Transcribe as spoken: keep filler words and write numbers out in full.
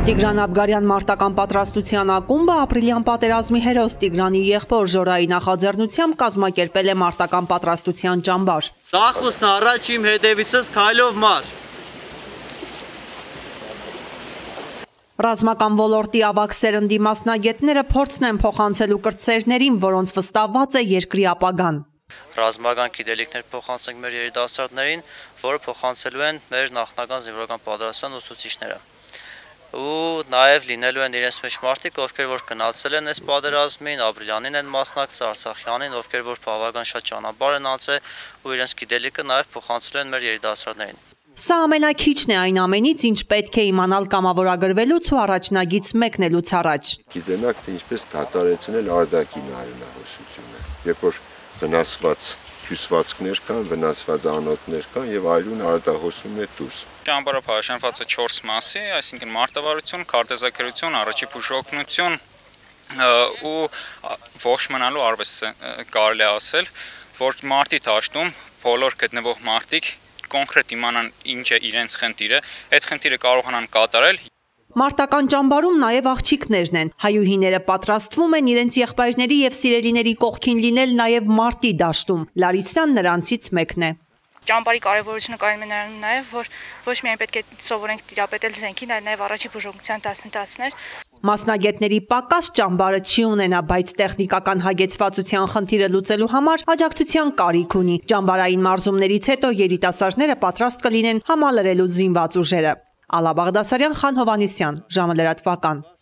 Տիգրան Աբգարյան մարտական պատրաստության ակումբը ապրիլյան պատերազմի հերոս Տիգրանի եղբոր Ժորայի նախաձեռնությամբ կազմակերպել է մարտական պատրաստության ճամբար։ Նախուսն առաջ իմ հետևիցս քայլով մարշ։ Ռազմական ոլորտի ավագ սերնդի մասնագետները փորձն են փոխանցելու կրտսերներին, որոնց վստահված է երկրի ապագան։ Ռազմական գիտելիքներ փոխանցենք մեր երիտասարդներին, որը փոխանցելու են մեր նախնական զինվորական պատրաստության ուսուցիչները։ Ու նաև լինելու են իրենց մեջ մարդիկ, ովքեր որ գնացել են այս պատերազմին, ապրիլյանին են մասնակցել, արցախյանին, ովքեր որ բավական շատ ճանապարհ են անցել ու իրենց գիտելիքը նաև փոխանցելու են մեր երիտասարդներին։ Սա ամենաքիչն է այն ամենից, ինչ պետք է իմանալ կամավորագրվելուց ու առաջնագից մեկնելուց առաջ։ Գիտենաք, թե ինչպես դատարեցնել արդակի նայունահոսությունը, երբ որ վնասված հյուսվածքներ կան, վնասված անոթներ կան եւ այլուն արդահոսում է դուրս։ Ճամբարը փոխանցված է չորս մասի, այսինքն մարտավարություն, քարտեզագրություն, առաջի բուժօգնություն ու ողջ մնալու արվեստ կարելի է ասել, որ մարտի դաշտում բոլոր գտնվող մարտիկ կոնկրետ իմանան ինչ է իրենց խնդիրը, այդ խնդիրը կարողանան կատարել։ Մարտական ճամբարում նաև աղջիկներն են։ Հայուհիները պատրաստվում են իրենց եղբայրների եւ սիրելիների կողքին լինել նաև մարտի դաշտում։ Լարիսան նրանցից մեկն է։ Ճամբարի կարևորությունը կայանում է նրանում նաև, որ ոչ միայն պետք է սովորենք տիրապետել զենքին, այլ նաև առաջի բուժօգնության դասընթացներ։ Մասնագետների պակաս ճամբարը չի ունենա, բայց տեխնիկական հագեցվածության խնդիրը լուծելու համար աջակցության կարիք ունի։ Ճամբարային մարզումներից հետո երիտասարդները պատրաստ կլինեն համալրելու զինված ուժերը։ Ալա Բաղդասարյան, Խան Հովհաննիսյան, ժամը լրատվական։